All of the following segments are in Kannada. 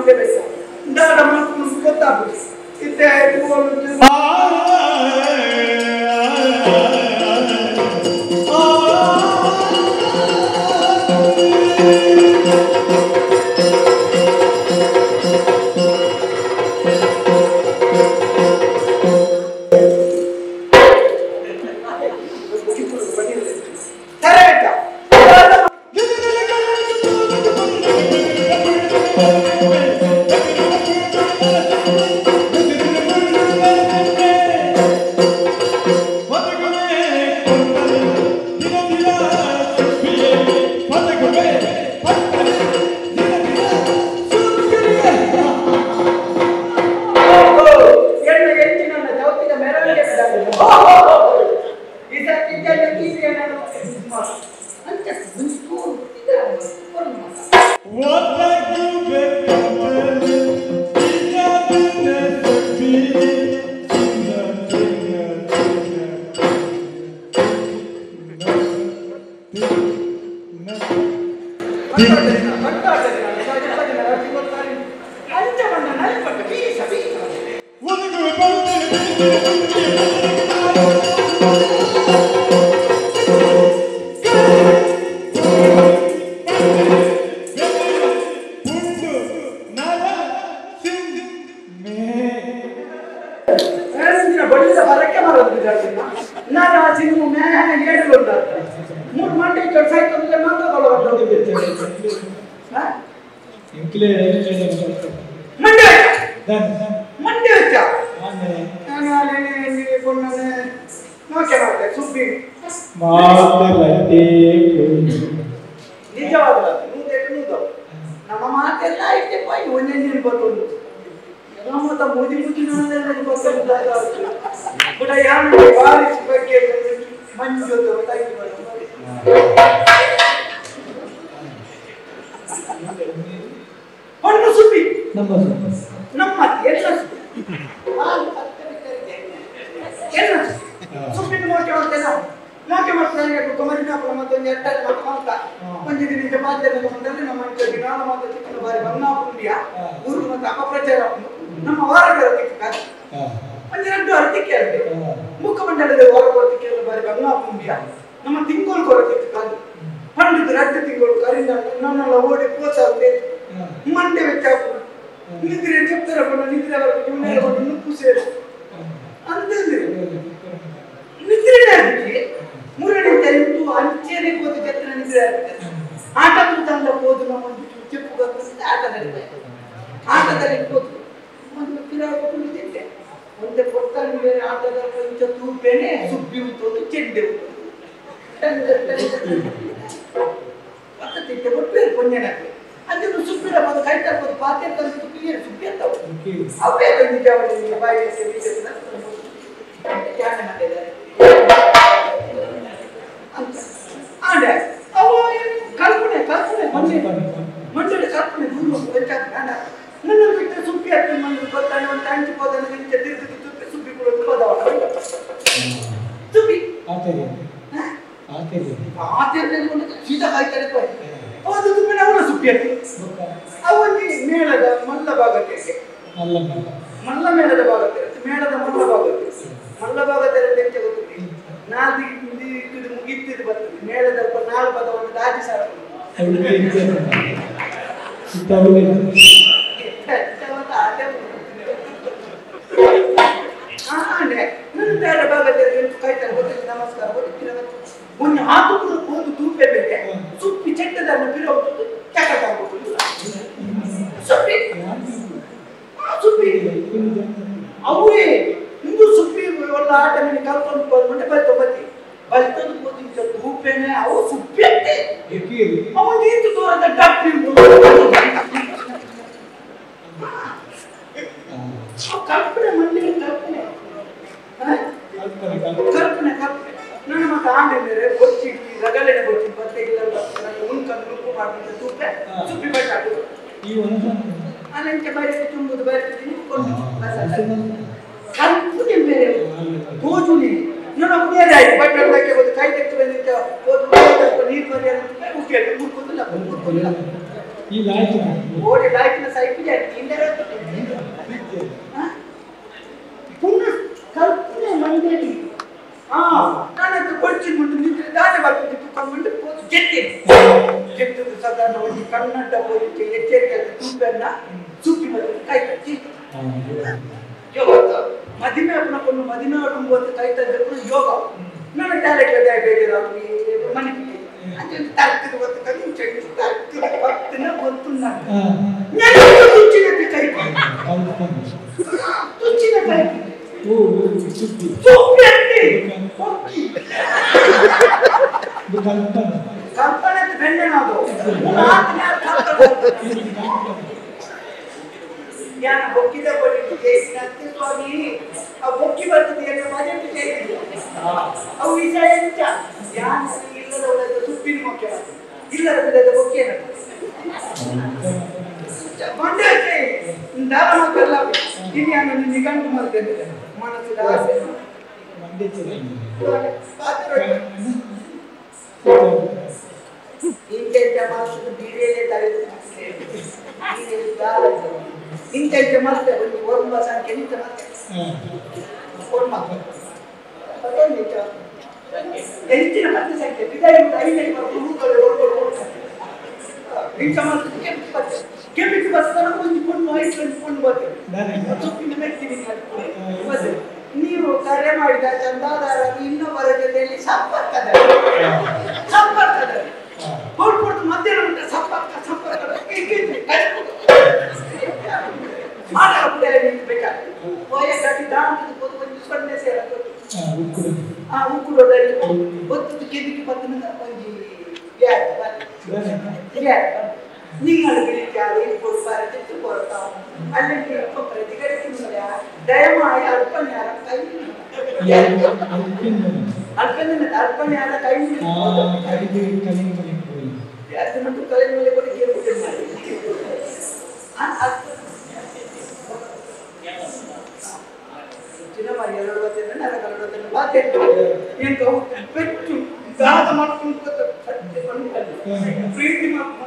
ಮಂಡೆ ಬೆಸ ದಾಡ ಮಕ್ಕಳು ಗೊತ್ತಾಗ್ತದೆ ಇತ್ತೆ ಈ ಲಾಯ್ಕ್ ಓಡಿ ಲಾಯ್ಕಿನ ಸೈಪಿಗೆ ಇಂದರೆ ಪುನಃ ಕಲ್ಪನೆ ಮಂಡಳಿ ನಾನಂತೂ ಕೊಡ್ತೀನಿ ಮುಂದೆ ನಿಂತರೆ ದಾನೆ ಬರ್ತದೆ ತುಕೊಂಡು ಗೆದ್ದು ಸಾಧಾರಣ ಒಂದು ಕನ್ನಡ ಹೋಲಿಕೆ ಎಚ್ಚರಿಕೆ ತುಂಬೆನ್ನ ಸೂಪಿ ಮತ್ತು ಕೈ ಕಟ್ಟಿ ಯೋಗ ಮದಿಮೆ ಅಪ್ಪನಕೊಂಡು ಮದಿಮೆ ಆಡುಂಬತ್ತು ಕೈ ತದ್ದು ಯೋಗ ನನ್ನ ಟ್ಯಾಲೆಂಟ್ ಬೇರೆ ಮನೆ అంటే తరగతి వస్తుంది తరగతి పక్కన వస్తున్నాను నేను తుచ్చినట్టు కైపు తుచ్చిన కైపు ఓ సుత్తి సుత్తి అంటే ఓకే కల్పన కల్పన అంటే వెండనాదో నాకు కల్పన ಜ್ಞಾನ ಬೊಕ್ಕಿದ ಬಳಿ ಕೇಸಿನಂತೆ ಸ್ವಾಮಿ ಆ ಬೊಕ್ಕಿ ಬರ್ತದೆ ಅನ್ನೋ ಮಜೆಂಟು ಕೇಳಿದ್ರು ಅವು ವಿಷಯ ಎಂತ ಜ್ಞಾನ ಇಲ್ಲದ ಒಳಗೆ ಸುಪ್ಪಿನ ಮುಖ್ಯ ಇಲ್ಲದ ಬಿಡದ ಬೊಕ್ಕಿ ಏನದು ಮಂಡ್ಯಕ್ಕೆ ದಾರ ಮಕ್ಕಳ ಇಲ್ಲಿ ಅನ್ನೋದು ನಿಗಂಟು ಮಾಡ್ತೇನೆ ಮನಸ್ಸಿನ ಆಸೆ ಇಂತೆಂತ ಮಾತು ಬೀಡಿಯಲ್ಲೇ ತಲೆದು ಇಂತೆಂತ ಮತ್ತೆ ಒಂದು ಓರ್ಮ ಸಂಖ್ಯೆ ನಿಂತ ಮತ್ತೆ ಓರ್ಮ ಎಂಚಿನ ಮತ್ತೆ ಸಂಖ್ಯೆ ಇದೈದು ಐದೈದು ಹೂಗಳು ಓಡ್ತಾರೆ ಇಂಥ ಮತ್ತೆ ಕೆಂಪಿಗೆ ಬರ್ತಾನೆ ಒಂದು ಕೊಂಡು ಐದು ಕೊಂಡು ಬರ್ತೇವೆ ಸೊಪ್ಪಿನ ಮೆಟ್ಟಿನ ಮತ್ತೆ ನೀವು ಕರೆ ಮಾಡಿದ ಚಂದಾದಾರ ಇನ್ನೊಬ್ಬರ ಜೊತೆಯಲ್ಲಿ ಸಂಪರ್ಕದಲ್ಲಿ ಕೊಡ್ಕೊಡ್ತು ಮಧ್ಯಾಹ್ನ ಸಂಪರ್ಕ ಬೇಕಾಗ್ತದೆ ವಯಸ್ಸಾಗಿ ದಾಂತದ ಒಂದು ಸೊನ್ನೆ ಸೇರಬೇಕು ಉಕ್ಕುಡೋದಲ್ಲಿ ಒತ್ತು ಕೆದಿಕ್ಕೆ ಬರ್ತನ ಒಂಜಿ നിങ്ങൾ വിളിക്കാതെ ഇപ്പോൾ പരത്തിട്ട് പുറത്താവും അല്ലെങ്കിൽ ഇപ്പൊ പ്രതികരിക്കുന്നില്ല ദയമായി അല്പനേരം അല്പനേരം കഴിഞ്ഞു അതിനൊട്ട് കലമല കൂടി ಚಿನ್ನ ಮಾಡಿ ಎರಡು ಬರ್ತೇನೆ ನೆಲ ಕರಡೋದನ್ನು ಮಾತಾಡ್ತೇವೆ ಏನು ಪೆಟ್ಟು ದಾದ ಮಾಡ್ಕೊಂಡು ಪ್ರೀತಿ ಮಾಡ್ಕೊಂಡು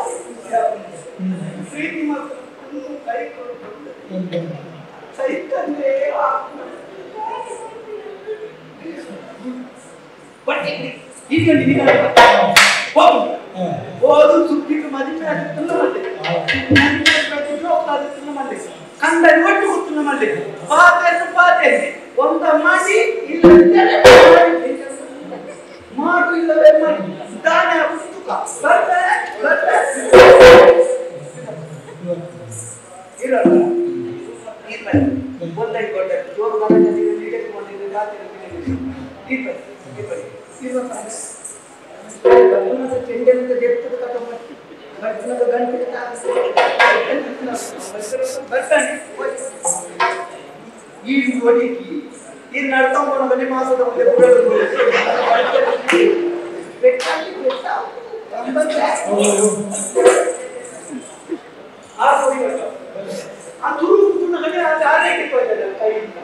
ಪ್ರೀತಿ ಮಾಡ್ಕೊಂಡು ಕೈ ಕೊಡ್ಕೊಂಡು ಸೈತಂದ್ರೆ ಈಗ ಓದು ಸುಪ್ಪಿಗೆ ಮದುವೆ ಆಗುತ್ತಿಲ್ಲ ಮಲ್ಲಿ ಕಂಡಲ್ಲಿ ಒಟ್ಟು ಗೊತ್ತಿಲ್ಲ ಮಲ್ಲಿ ಪಾತೇನೆ ಒಂದ ಮಾಡಿ ಇಲ್ಲದಿದ್ದರೆ ಮಾಡು ಇಲ್ಲವೇ ಮಾಡಿ ದಾನೆ ಪುಸ್ತಕ ಇರಲ್ಲ ಒಂದೈ ಕೊಟ್ಟೆ ಜೋರು ಕೊಂಡಿದ್ದು ಚೆಂಡೆಂತ ಜೆಪ್ತದ ಕಥ ಮಾಡಿ ಭಜನದ ಗಂಟೆ ಬರ್ತಾನೆ ಈ ಒಡಿಕಿ ಈ ನಡ್ಕೊಂಡು ಬನ್ನಿ ಮಾಸದ ಮುಂದೆ ಆ ತುರುಕು ನಮಗೆ ಆರೈಕೆ ಹೋಯ್ತದೆ ಕೈಯಿಂದ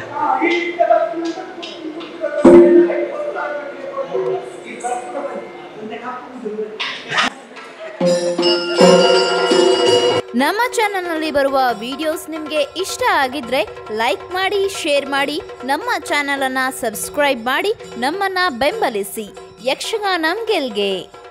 ನಮ್ಮ ಚಾನೆಲ್ನಲ್ಲಿ ಬರುವ ವಿಡಿಯೋಸ್ ನಿಮಗೆ ಇಷ್ಟ ಆಗಿದ್ರೆ ಲೈಕ್ ಮಾಡಿ, ಶೇರ್ ಮಾಡಿ, ನಮ್ಮ ಚಾನೆಲನ್ನು ಸಬ್ಸ್ಕ್ರೈಬ್ ಮಾಡಿ, ನಮ್ಮನ್ನು ಬೆಂಬಲಿಸಿ. ಯಕ್ಷಗಾನ ಗೆಲ್ಗೆ.